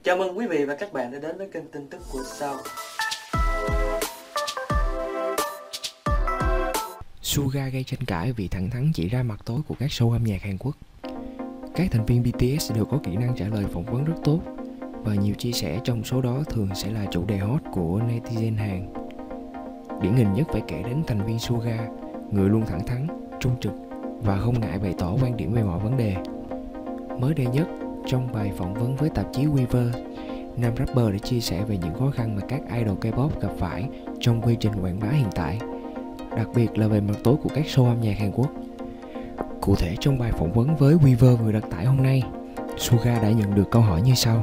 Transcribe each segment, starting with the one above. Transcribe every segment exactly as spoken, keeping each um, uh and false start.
Chào mừng quý vị và các bạn đã đến với kênh tin tức của Sao. Suga gây tranh cãi vì thẳng thắn chỉ ra mặt tối của các show âm nhạc Hàn Quốc. Các thành viên bê tê ét đều có kỹ năng trả lời phỏng vấn rất tốt, và nhiều chia sẻ trong số đó thường sẽ là chủ đề hot của netizen Hàn. Điển hình nhất phải kể đến thành viên Suga, người luôn thẳng thắn, trung trực và không ngại bày tỏ quan điểm về mọi vấn đề. Mới đây nhất, trong bài phỏng vấn với tạp chí Weverse, nam rapper đã chia sẻ về những khó khăn mà các idol K-pop gặp phải trong quy trình quảng bá hiện tại, đặc biệt là về mặt tối của các show âm nhạc Hàn Quốc. Cụ thể trong bài phỏng vấn với Weverse vừa đăng tải hôm nay, Suga đã nhận được câu hỏi như sau.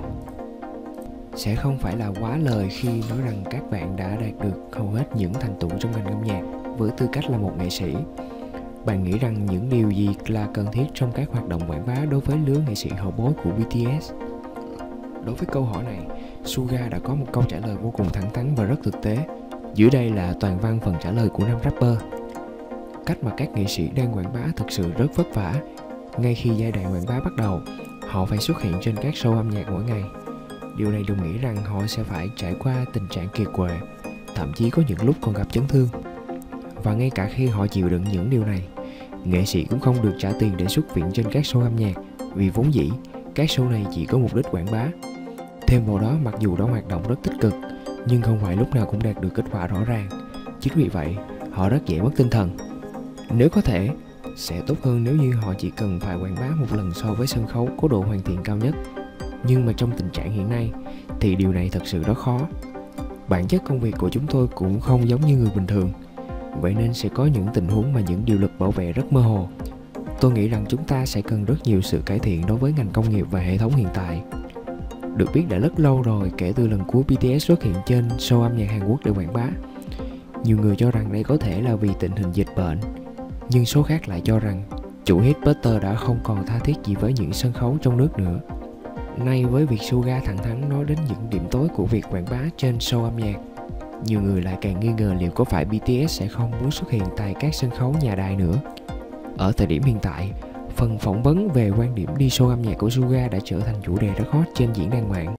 Sẽ không phải là quá lời khi nói rằng các bạn đã đạt được hầu hết những thành tựu trong ngành âm nhạc với tư cách là một nghệ sĩ. Bạn nghĩ rằng những điều gì là cần thiết trong các hoạt động quảng bá đối với lứa nghệ sĩ hậu bối của bê tê ét? Đối với câu hỏi này, Suga đã có một câu trả lời vô cùng thẳng thắn và rất thực tế. Dưới đây là toàn văn phần trả lời của nam rapper. Cách mà các nghệ sĩ đang quảng bá thực sự rất vất vả. Ngay khi giai đoạn quảng bá bắt đầu, họ phải xuất hiện trên các show âm nhạc mỗi ngày. Điều này đồng nghĩa rằng họ sẽ phải trải qua tình trạng kiệt quệ, thậm chí có những lúc còn gặp chấn thương. Và ngay cả khi họ chịu đựng những điều này, nghệ sĩ cũng không được trả tiền để xuất viện trên các show âm nhạc, vì vốn dĩ các show này chỉ có mục đích quảng bá. Thêm vào đó, mặc dù đã hoạt động rất tích cực, nhưng không phải lúc nào cũng đạt được kết quả rõ ràng. Chính vì vậy, họ rất dễ mất tinh thần. Nếu có thể, sẽ tốt hơn nếu như họ chỉ cần phải quảng bá một lần so với sân khấu có độ hoàn thiện cao nhất. Nhưng mà trong tình trạng hiện nay, thì điều này thật sự rất khó. Bản chất công việc của chúng tôi cũng không giống như người bình thường. Vậy nên sẽ có những tình huống mà những điều luật bảo vệ rất mơ hồ. Tôi nghĩ rằng chúng ta sẽ cần rất nhiều sự cải thiện đối với ngành công nghiệp và hệ thống hiện tại. Được biết đã rất lâu rồi kể từ lần cuối bê tê ét xuất hiện trên show âm nhạc Hàn Quốc để quảng bá. Nhiều người cho rằng đây có thể là vì tình hình dịch bệnh, nhưng số khác lại cho rằng chủ hit Butter đã không còn tha thiết gì với những sân khấu trong nước nữa. Nay với việc Suga thẳng thắn nói đến những điểm tối của việc quảng bá trên show âm nhạc, nhiều người lại càng nghi ngờ liệu có phải bê tê ét sẽ không muốn xuất hiện tại các sân khấu nhà đài nữa. Ở thời điểm hiện tại, phần phỏng vấn về quan điểm đi show âm nhạc của Suga đã trở thành chủ đề rất hot trên diễn đàn mạng.